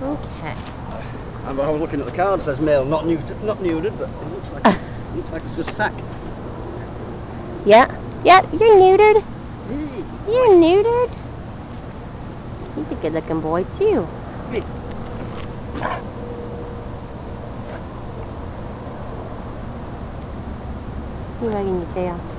Okay. I was looking at the card, it says male, not neutered, but it looks like it's just sack. Yeah, you're neutered. You're neutered. He's a good-looking boy too. You're wagging your tail.